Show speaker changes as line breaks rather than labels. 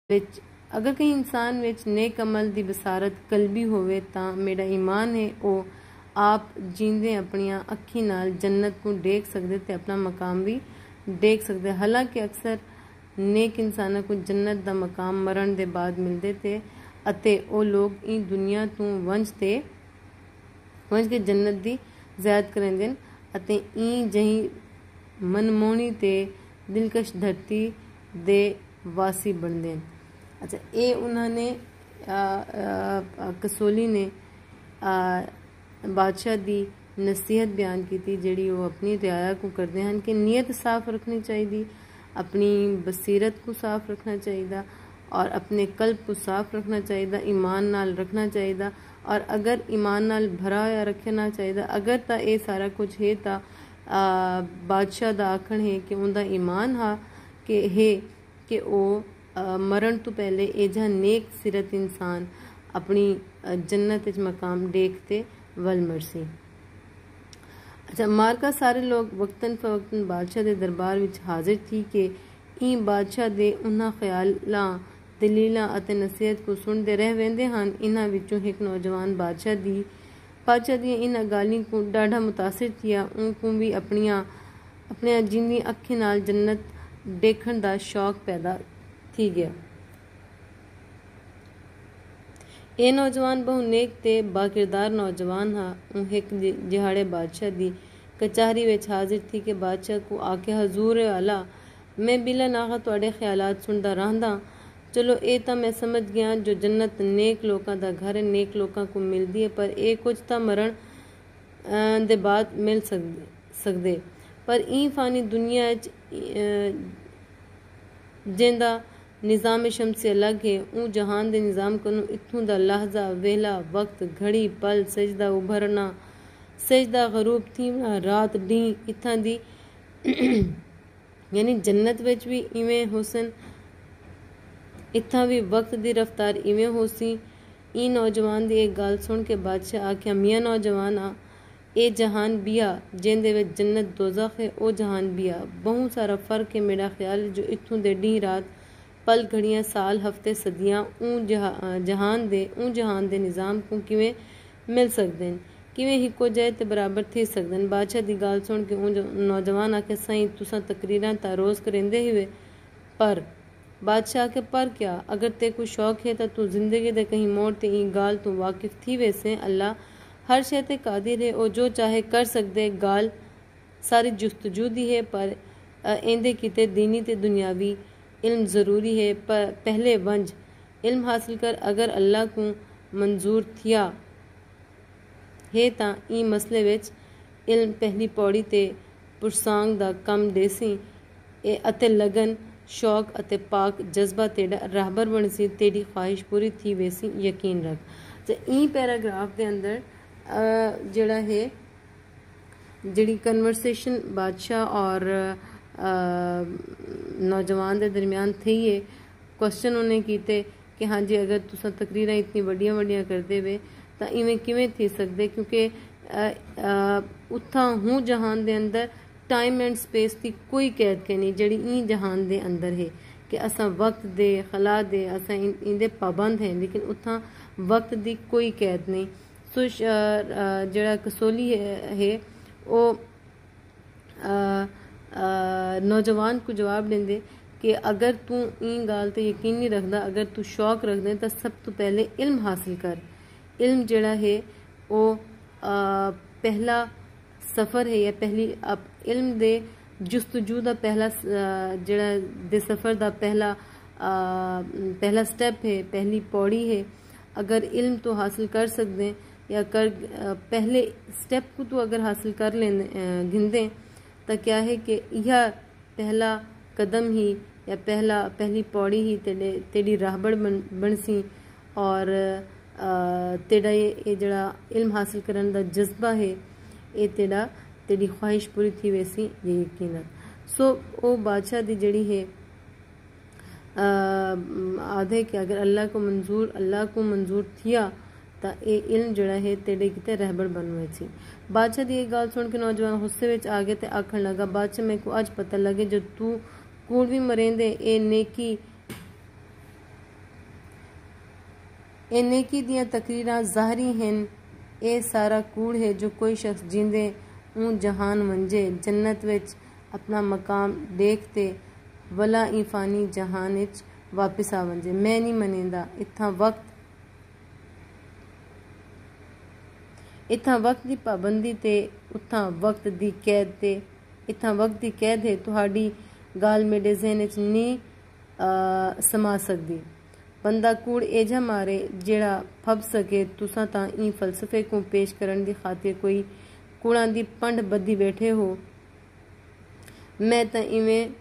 विच अगर कहीं इंसान विच नेक अमल दी बसारत कल्बी होवे तां मेरा ईमान है ओ आप जींदे अपनियां अखी नाल जन्नत को देख सकदे ते अपना मकाम भी देख सकदे। हालांकि अक्सर नेक इंसानां को जन्नत दा मकाम मरण दे बाद मिलदे ते अते ओ लोग ई दुनिया तो वंज के जन्नत दी ज़ियारत करेंदे अते ई जही मनमोहनी ते दिलकश धरती दे वासी बनदे। अच्छा, ये उन्होंने कसोली ने बादशाह दी नसीहत बयान की थी जिहड़ी वो अपनी रियाया को करते हैं कि नीयत साफ रखनी चाहिए, अपनी बसीरत को साफ रखना चाहिए और अपने कल्ब को साफ रखना चाहिए, ईमान नाल रखना चाहिए। और अगर ईमान नाल भरा होया रखना चाहिए, अगर तो ये सारा कुछ है तो बादशाह दा आखण है कि उनका ईमान हा कि है कि वो मरण तो पहले एजा नेक सिरत इंसान अपनी जन्नत इच मकाम देखते वल मरसी। अच्छा, मारका सारे लोग वक्तन फवक्तन बादशाह के दरबार विच हाजिर थी कि ई बादशाह दे उन्हां ख्यालां दलीलां अते नसीहत को सुनते रह वेंदे हन। इन्हां विचों एक नौजवान बादशाह दी इन्हां गालियों को डाढ़ा मुतासिर थिया। उनको भी अपनियां जिंदी अखी नाल जन्नत देखण दा शौक पैदा थी गया। ये नौजवान बहु नेक ते बाकिरदार नौजवान हा। एक दिहाड़े बादशाह दी कचहरी विच हाजिर थी कि बादशाह को आके हजूर आला मैं बिला नागा तुहाडे ख्यालात सुनदा रहंदा। चलो ये तो मैं समझ गया जो जन्नत नेक लोगों का घर है, नेक लोगों को मिलती है, पर ये कुछ तो मरण दे बाद मिल सकदे। पर ई फानी दुनिया जिंदा निज़ाम शम्सी अलग है, ऊ जहान दे निज़ाम कनु इत्थों दा लहजा वेला वक्त घड़ी पल सजदा उभरना सजदा गरूब थीवना रात डी इत्थां दी यानी जन्नत विच भी इवें हुसन, इत्थां भी वक्त दी रफ्तार इवें होसी। ई नौजवान दी एक गल सुन के बादशाह आख्या मियाँ नौजवाना ए जहान बिया जिंदे विच जन्नत दोज़ख है, ओ जहान बिया बहुत सारा फर्क है। मेरा ख्याल जो इत्थों दे डी रात पल घड़ियां साल हफ्ते सदियां ऊ जहान दे निज़ाम को किवें मिल सकदे, किवें हिको जाए ते बराबर थी सकदे। बादशाह दी गल सुन के ऊ नौजवान आखे सही तुसां तकरीरां ता रोज़ करेंदे ही वे, पर बादशाह के पर क्या अगर ते कोई शौक है तो तू जिंदगी दे कहीं मोड़ ते ई गाल तू वाकिफ थी वैसे। अल्लाह हर शय ते कादिर है, ओ जो चाहे कर सकदे। गाल सारी जुस्तजू दी है, पर एंदे किते दीनी ते दुनियावी इल्म ज़रूरी है। पर पहले वंज इल्म हासिल कर, अगर अल्लाह को मंजूर थिया है तां ई मसले विच इल्म पहली पौड़ी ते पुरसांग दा कम देसी अते लगन शौक अते पाक जज्बा तेरा राहबर बनसी, तेरी ख्वाहिश पूरी थी वैसी यकीन रख। तो ई पैराग्राफ के अंदर जड़ा है जड़ी कन्वर्सेशन बादशाह और नौजवान के दरमियान थी है। क्वेश्चन उन्हें कीते कि हाँ जी अगर तुसा तकरीरां इतनी वड्डियां वड्डियां करते वे तो इवें किवें थी सकदे, क्योंकि उत्थां हूँ जहान दे अंदर टाइम एंड स्पेस की कोई कैद के नहीं जड़ी ई जहान दे अंदर है कि असा वक्त दे खला दे असा इंदे पाबंद हैं, लेकिन उत्थां वक्त दी कोई कैद नहीं। सो जड़ा कसोली है वो नौजवान को जवाब देंदे कि अगर तू ई गाल ते यकीन नहीं रखदा, अगर तू शौक रखदे तो सब तो पहले इल्म हासिल कर। इल्म जड़ा है वो पहला सफ़र है या पहली अब इल्म दे जुस्तजू दा पहला जड़ा दे सफ़र दा पहला स्टेप है, पहली पौड़ी है। अगर इल्म तो हासिल कर सकते या कर पहले स्टेप को तो अगर हासिल कर लें गिनदें तो क्या है कि यह पहला कदम ही या पहली पौड़ी ही तेरी राहबर बनसी और तेरा ये जड़ा इल्म हासिल करने का जज्बा है ये तेरी ख्वाहिश पूरी थी वैसी ये यकीन रख। सो वो बादशाह दी जड़ी है आधे कि अगर अल्लाह को मंजूर थिया तो ये इल्म जड़ा है तेरे किते रहबर बनवे सी। बादशाह दी एक गल सुन के नौजवान गुस्से विच आ गए ते आखन लगा बादशाह मेरे को अज पता लगे जो तू कूड़ भी मरेंदे ए नेकी ਇਹ नेकी दियां तकरीरां ज़ाहरी हैं। ये सारा कूड़ है जो कोई शख्स जिंदे ऊं जहान वंजे जन्नत विच अपना मकाम देखते वला ई फानी जहान विच वापस आ वंजे। मैं नहीं मनेंदा इत्थां वक्त दी पाबंदी ते उत्थां वक्त दी कैद ते इत्थां वक्त दी कैद है। तुहाडी गाल मेरे ज़हन च नहीं समा सकदी। बंदा कूड़ एजा मारे जेड़ा फब सके। तुसां तां ई फलसफे को पेश करन दी खातिर कोई कूड़ां दी पंड बद्धी बैठे हो। मैं तां इवें